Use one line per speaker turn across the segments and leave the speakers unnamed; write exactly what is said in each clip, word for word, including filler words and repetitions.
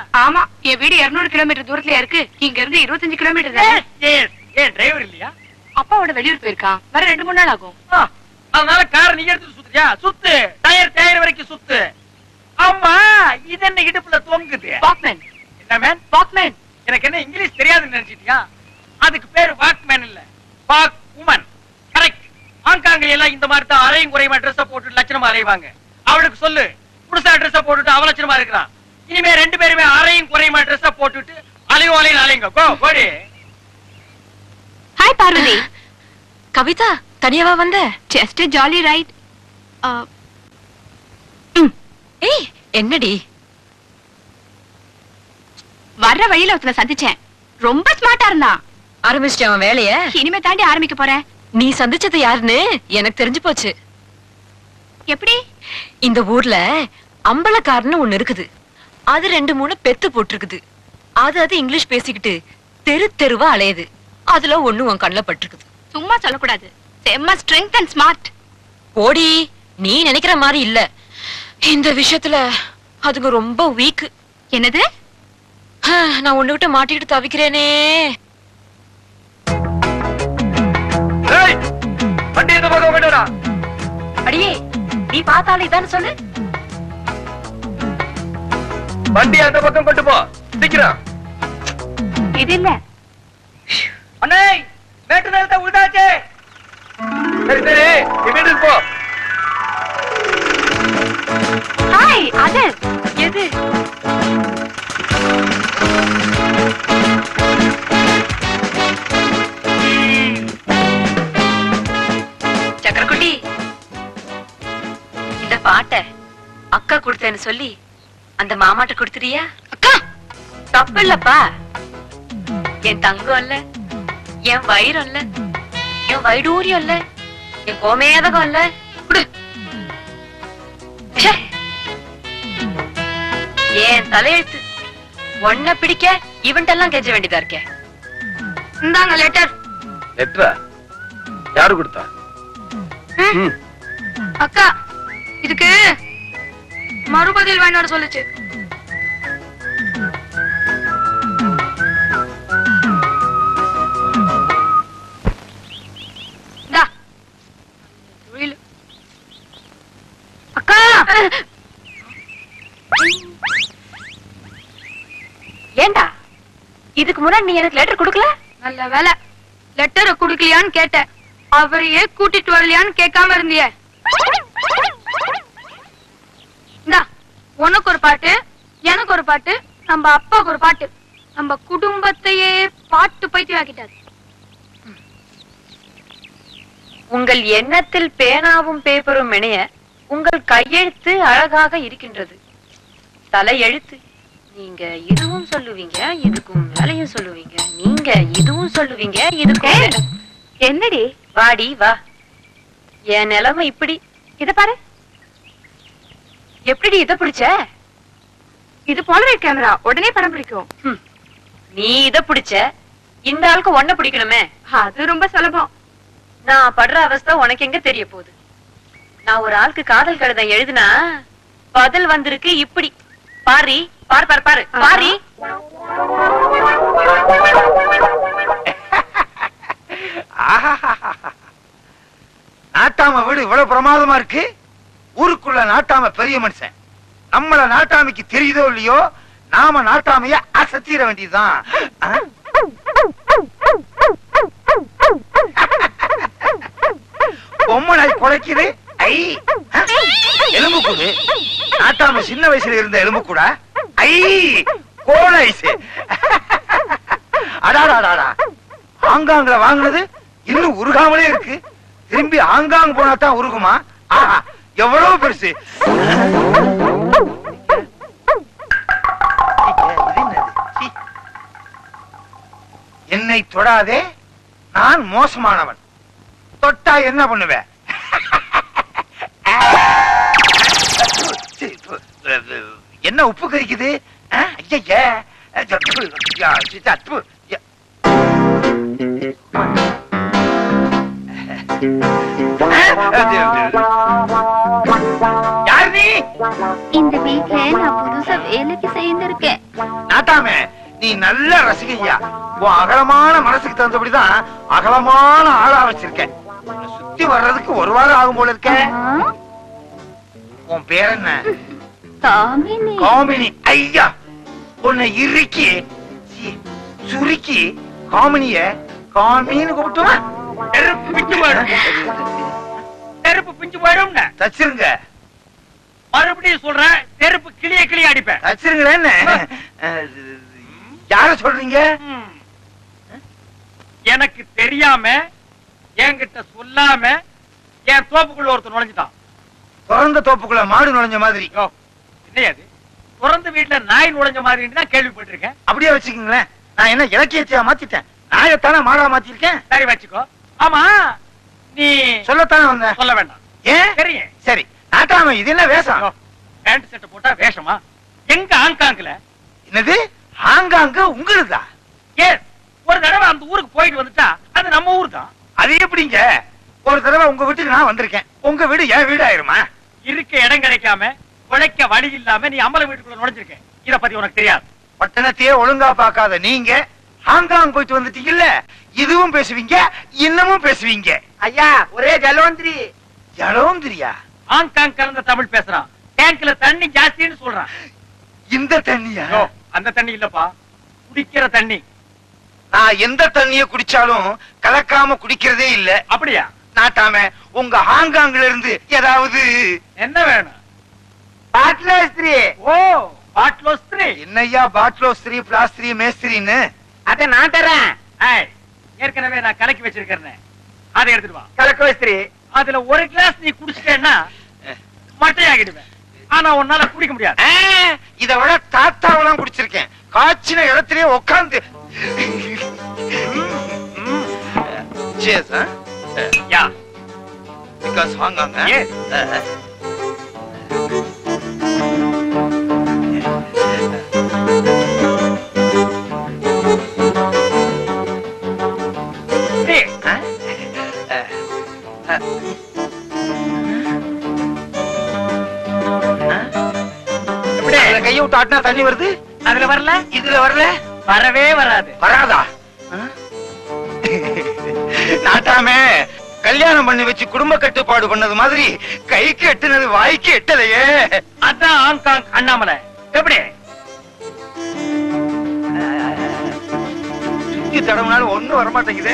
ஆமா, என் வீடு இருநூறு கிலோமீட்டர் தூரத்துல இருக்கு. இங்க இருந்து இருபத்தஞ்சு கிலோமீட்டர் தான்.
ஏன் டிரைவர் இல்லையா?
அப்பாவோட வெளியூர் போயிருக்கான். வர ரெண்டு மூணு நாள் ஆகும்.
அதனால காரை நீ எடுத்து சுத்துறியா? சுத்து, டயர் டயர் வரைக்கும் சுத்து. ஆமா, இது என்ன இடுப்புல தொங்குது?
வாக்மேன்.
என்ன மேன்?
வாக்மேன்.
எனக்கு என்ன இங்கிலீஷ் தெரியாதுன்னு நினைச்சிட்டியா? அதுக்கு பேரு வாக்மேன் இல்ல, வாக் உமன். கரெக்ட். ஆங்காங்க எல்லாம் இந்த மாதிரி தான் அரையும் குறையுமா ட்ரெஸ் போட்டு லட்சணமா அலைவாங்க. அவளுக்கு சொல்லு, புதுசா ட்ரெஸ் போட்டுட்டு அவ லட்சணமா இருக்கிறான். இனிமே ரெண்டு பேருமே அரையும் குறையுமா ட்ரெஸ் போட்டுட்டு அலையும் அலையும் அலையுங்க. கோ போடி.
ஹாய் பார்வதி.
கவிதா, தனியாவா வந்த?
Just jolly right.
ஏய், என்னடி?
வர்ற வழியில ஒருத்தனை சந்திச்சேன். ரொம்ப ஸ்மார்ட்டா இருந்தான்.
ஆரம்பிச்சிட்டே அவன் வேலைய?
இனிமே தாண்டி ஆரம்பிக்க போறேன்.
நீ சந்திச்சது யாருன்னு எனக்கு தெரிஞ்சு போச்சு.
எப்படி?
இந்த ஊர்ல அம்பலக்காரன்னு ஒண்ணு இருக்குது. அது ரெண்டு மூணு பெத்து போட்டிருக்குது. அது அது இங்கிலீஷ் பேசிக்கிட்டு தெரு தெருவா அலையுது. அதுல ஒண்ணு உன் கண்ணுல பட்டிருக்குது.
சும்மா சொல்லக்கூடாது. செம்ம ஸ்ட்ரெங்த் அண்ட் ஸ்மார்ட்.
போடி, நீ நினைக்கிற மாதிரி இல்ல. இந்த விஷயத்துல அதுங்க ரொம்ப வீக்.
என்னது?
நான் ஒண்ணு விட்டு மாட்டிக்கிட்டு தவிக்கிறேனே. அடியே, நீ பார்த்தாலும் இதான்னு சொல்லு.
வண்டி அந்த பக்கம் கொண்டு போ சீக்கிரம்.
இது இல்ல
அண்ணே, மேட்டு நேரத்தை உள்டாச்சே. சரி சரி, வீட்டுக்கு போ.
ஹாய், அது
எது? சக்கரக்குட்டி, இந்த பாட்டை அக்கா கொடுத்தேன்னு சொல்லி அந்த மாமாட்ட கொடுத்துறியா?
அக்கா,
தப்பு இல்லப்பா. என் தங்கம் இல்ல, என் வயிறம் இல்ல, என் வைடூரியம் இல்ல, என் கோமேதகம் இல்ல. குடு. ஏன் தலையெழுத்து ஒன்ன பிடிக்க இவன்ட்டெல்லாம் கெஞ்ச வேண்டியதா இருக்கே.
இந்தாங்க லெட்டர்.
லெட்டரா? யாரு கொடுத்தா?
அக்கா, இதுக்கு மறுபதில் வேணாட சொல்லுச்சு. அக்கா,
ஏண்டா இதுக்கு முன்னாடி நீ எனக்கு லெட்டர் கொடுக்கல?
நல்ல வேலை, லெட்டரை குடுக்கலையான்னு கேட்டேன். அவரையே கூட்டிட்டு வரலையான்னு கேட்காம இருந்திய. உனக்கு ஒரு பாட்டு, எனக்கு ஒரு பாட்டு, நம்ம அப்பாவுக்கு ஒரு பாட்டு. நம்ம குடும்பத்தையே பாட்டு பைத்தியமாக்கிட்டாரு.
உங்கள் எண்ணத்தில் பேனாவும் பேப்பரும் இணைய உங்கள் கையெழுத்து அழகாக இருக்கின்றது. தலையெழுத்து. நீங்க இதுவும் சொல்லுவீங்க, இதுக்கும் வேலையும் சொல்லுவீங்க. நீங்க இதுவும் சொல்லுவீங்க, இதுக்கும்.
என்னடி?
வாடி வா. என் நிலைமை இப்படி.
இத பாரு.
எப்படி இத பிடிச்ச?
இது போலரைட் கேமரா, உடனே படம் பிடிக்கும்.
நீ இத பிடிச்ச, இந்த ஆளுக்கு ஒன்ன பிடிக்கணுமே.
அது ரொம்ப சுலபம்.
நான் படுற அவஸ்தை உனக்கு எங்க தெரிய போகுது? நான் ஒரு ஆளுக்கு காதல் கடிதம் எழுதுனா பதில் வந்திருக்கு இப்படி. பாரி, பாரு பாரு பாரு பாரி.
நாட்டாம வீடு இவ்வளவு பிரமாதமா இருக்கு. ஊருக்குள்ள நாட்டாம பெரிய மனுஷன். நம்மள நாட்டாமைக்கு தெரியுதோ இல்லையோ, நாம நாட்டாமைய அசத்திர வேண்டியதுதான். பொம்மை நாய் குலைக்குது. ஐ எலும்பு கூடு. நாட்டாம சின்ன வயசுல இருந்த எலும்பு கூட. ஐ கோலைசு. அடாடாடாடா, ஆங்காங்கள வாங்கினது இன்னும் உருகாமலே இருக்கு. திரும்பி ஆங்காங் போனா தான் உருகுமா? ஆஹா, எவ்வளவு பெருசு. என்னை தொடாதே, நான் மோசமானவன். தொட்டா என்ன பண்ணுவேன்? என்ன உப்பு கறிக்குது?
இந்த வீட்ல நான் புதுசா வேலைக்கு சேர்ந்திருக்கேன்.
நாட்டாமே நீ நல்ல ரசிகையா. உன் அகலமான மனசுக்கு தகுந்தபடிதான் அகலமான ஆளா வச்சிருக்க. சுத்தி வர்றதுக்கு ஒரு வாரம் ஆகும் போல இருக்க. உன் பேர் என்ன?
காமினி.
காமினி. ஐயா உன்னை இறுக்கி சுருக்கி காமினிய காமின்னு கூப்பிட்டுமா?
நெருப்பு பிஞ்சு போயிடும். நெருப்பு பிஞ்சு போயிடும்.
தச்சிருங்க.
மறுபடியும் சொல்றேன், நெருப்பு கிளிய கிளிய அடிப்பேன்.
தச்சிருங்களேன்னு யார சொல்றீங்க?
எனக்கு தெரியாம என்கிட்ட சொல்லாம என் தோப்புக்குள்ள ஒருத்தர் நுழைஞ்சிட்டான்.
திறந்த தோப்புக்குள்ள மாடு நுழைஞ்ச மாதிரி.
என்னையாது திறந்த வீட்டுல நாய் நுழைஞ்ச மாதிரி தான் கேள்விப்பட்டிருக்கேன்.
அப்படியே வச்சுக்கீங்களேன். நான் என்ன இலக்கியத்தையா மாத்திட்டேன்? நாயத்தானே மாடா மாத்திருக்கேன்.
சரி வச்சுக்கோ. ஆமா நீ
சொல்லத்தானே வந்த.
சொல்ல வேண்டாம்.
ஏன்?
சரி
சரி நாட்டாம இது என்ன வேஷம்?
பேண்ட் செட்டை போட்டா வேஷமா? எங்க ஆங்காங்ல?
என்னது ஹாங்காங்க உங்களுதா?
எஸ். ஒரு தடவை அந்த ஊருக்கு போயிட்டு வந்துட்டா அது நம்ம ஊர் தான்.
அது எப்படிங்க? ஒரு தடவை உங்க வீட்டுக்கு நான் வந்திருக்கேன். உங்க வீடு என் வீடு ஆயிருமா?
இருக்க இடம் கிடைக்காம உழைக்க வழி இல்லாம நீ அம்பல வீட்டுக்குள்ள நுழைஞ்சிருக்க. இத பத்தி உனக்கு தெரியாது.
பட்டணத்தையே ஒழுங்கா பார்க்காத நீங்க ஹாங்காங் போயிட்டு வந்துட்டீங்கல்ல, இதுவும் பேசுவீங்க இன்னமும் பேசுவீங்க.
ஐயா ஒரே ஜலவந்திரி.
ஜலவந்திரியா?
ஹாங்காங் கலந்த தமிழ் பேசுறான். டேங்க்ல தண்ணி ஜாஸ்தின்னு சொல்றான்.
இந்த தண்ணியா?
அந்த தண்ணி இல்லப்பா, குடிக்கிற தண்ணி.
நான் எந்த தண்ணிய குடிச்சாலும் கலக்காம குடிக்கிறதே இல்ல.
அப்படியா?
நாட்டாம உங்க ஹாங்காங்ல இருந்து ஏதாவது
என்ன வேணும்?
பாட்லோஸ்திரி.
ஓ பாட்லோஸ்திரி.
என்னையா பாட்லோஸ்திரி பிளாஸ்திரி மேஸ்திரின்னு?
அத நான் தரேன்.
ஏற்கனவே நான் கலக்கி வச்சிருக்கேன், அதை எடுத்துட்டு வா.
கலக்கோஸ்திரி.
அதுல ஒரு கிளாஸ் நீ குடிச்சிட்டேன்னா மட்டையாகிடுவேன். ஆனா உன்னால குடிக்க முடியாது.
இத விட தாத்தாவெல்லாம் குடிச்சிருக்கேன். காய்ச்சின இடத்திலேயே உட்கார்ந்து. Cheers, huh?
Yeah.
Because Hong Kong, huh?
Yes.
Uh,
See?
huh? Uh, uh, கையை விட்டு ஆட்டினா தண்ணி வருது.
அதுல வரல,
இதுல வரல,
வரவே வராது.
வராதா? நாட்டாமே கல்யாணம் பண்ணி வச்சு குடும்ப கட்டுப்பாடு பண்ணது மாதிரி கைக்கு எட்டுனது வாய்க்கு எட்டலையே.
அதான் ஹாங்காங் அண்ணாமலை. எப்படி
சுத்தி தடவுனாலும் ஒண்ணும் வரமாட்டேங்குதே.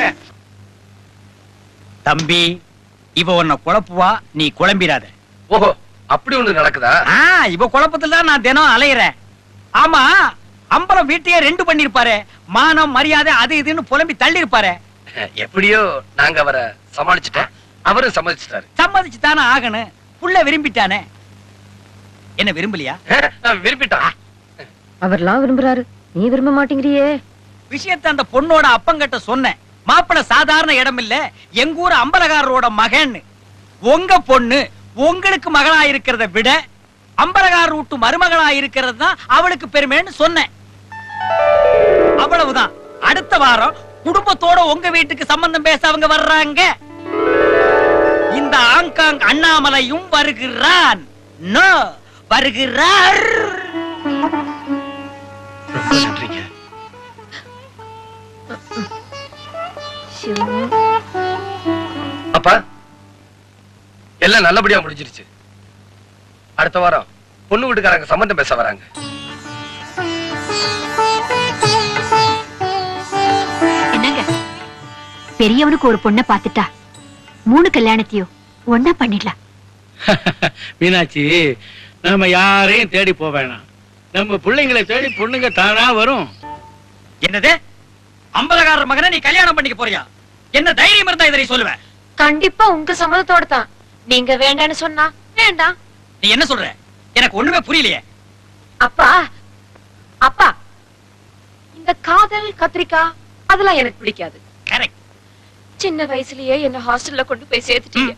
தம்பி, இவ உன்னை குழப்புவா, நீ குழம்பிராத.
ஓஹோ, அப்படி ஒண்ணு நடக்குதா?
இவ குழப்பத்துல தான் நான் தினம் அலையிறேன். ஆமா, அம்பலம் வீட்டையே ரெண்டு பண்ணிருப்பாரு. மானம் மரியாதை அது இதுன்னு புலம்பி தள்ளி இருப்பாரு.
எப்படியோ நாங்க அவரை சமாளிச்சுட்டோம், அவரும் சமாளிச்சுட்டாரு.
சம்மதிச்சு தானே ஆகணும். புள்ள விரும்பிட்டானே. என்ன விரும்பலையா?
விரும்பிட்டான்.
அவர்லாம் விரும்புறாரு, நீ விரும்ப மாட்டேங்கிறியே.
விஷயத்த அந்த பொண்ணோட அப்பங்கிட்ட சொன்னேன். மாப்பிள்ள சாதாரண இடம் இல்ல, எங்க ஊர் அம்பலகாரரோட மகன். உங்க பொண்ணு உங்களுக்கு மகளா இருக்கிறத விட அம்பலகார வீட்டு மருமகளா இருக்கிறது தான் அவளுக்கு பெருமைன்னு சொன்னேன். அவ்வளவுதான். அடுத்த வாரம் குடும்பத்தோட உங்க வீட்டுக்கு சம்பந்தம் பேச அவங்க வர்றாங்க. இந்த ஹாங்காங் அண்ணாமலையும் வருகிறான். நோ, வருகிறார்.
ரொம்ப நன்றிங்க. அப்பா, எல்லாம் நல்லபடியா முடிஞ்சிருச்சு. அடுத்த வாரம் பொண்ணு வீட்டுக்காரங்க சம்பந்தம் பேச வராங்க.
என்னங்க, பெரியவனுக்கு ஒரு பொண்ணை பாத்துட்டா மூணு கல்யாணத்தையும் ஒன்னா பண்ணிடலாம்.
மீனாட்சி, நம்ம யாரையும் தேடி போக வேணாம். நம்ம பிள்ளைங்களை தேடி பொண்ணுங்க தானா வரும்.
என்னது? அம்பலகாரர் மகனை நீ கல்யாணம் பண்ணிக்க போறியா? என்ன தைரியம் இருந்தா இதை சொல்லுவேன்?
கண்டிப்பா உங்க சம்மதத்தோட தான். நீங்க வேண்டான்னு சொன்னா வேண்டாம்.
நீ என்ன சொல்ற? எனக்கு ஒண்ணுமே புரியலையே.
அப்பா அப்பா இந்த காதல் கத்திரிக்காய் அதெல்லாம் எனக்கு பிடிக்காது.
கரெக்ட்.
சின்ன வயசுலயே என்ன ஹாஸ்டல்ல கொண்டு போய் சேர்த்துட்டீங்க.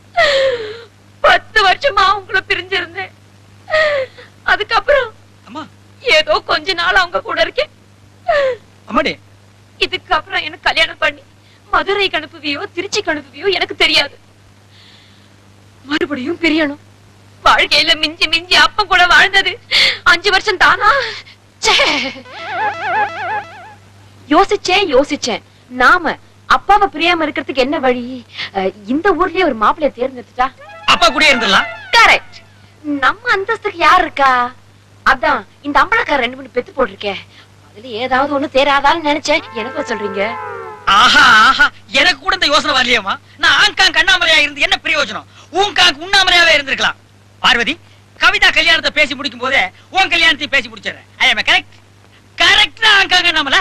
பத்து வருஷமா உங்களை பிரிஞ்சிருந்தேன். அதுக்கப்புறம் ஏதோ கொஞ்ச நாள் அவங்க கூட இருக்கேன்.
அம்மாடி,
இதுக்கப்புறம் எனக்கு கல்யாணம் பண்ணி மதுரை அனுப்புவியோ திருச்சி அனுப்புவியோ எனக்கு தெரியாது. மறுபடியும் பிரியணும். வாழ்க்கையில மிஞ்சி மிஞ்சி அப்ப கூட வாழ்ந்தது அஞ்சு வருஷம் தானா? யோசிச்சேன் யோசிச்சேன் நாம அப்பாவை பிரியாம இருக்கிறதுக்கு என்ன வழி? இந்த ஊர்லயே ஒரு மாப்பிள்ளைய தேர்ந்தெடுத்துட்டா
அப்பா கூட இருந்துடலாம்.
கரெக்ட். நம்ம அந்தஸ்துக்கு யார் இருக்கா? அதான் இந்த அம்பளக்கார ரெண்டு மூணு பெத்து போட்டிருக்கேன். அதுல ஏதாவது ஒண்ணு தேராதான்னு நினைச்சேன். எனக்கு சொல்றீங்க?
ஆஹா ஆஹா, எனக்கு கூட இந்த யோசனை வரலையேமா. நான் ஆங்காங் கண்ணாமலையா இருந்து என்ன பிரயோஜனம்? ஊங்காங் உண்ணாமலையாவே இருந்திருக்கலாம். பார்வதி, கவிதா கல்யாணத்தை பேசி முடிக்கும் போதே உன் கல்யாணத்தை பேசி முடிச்சிடுறேன். I am correct? கரெக்டா ஆங்காங் கண்ணாமலை?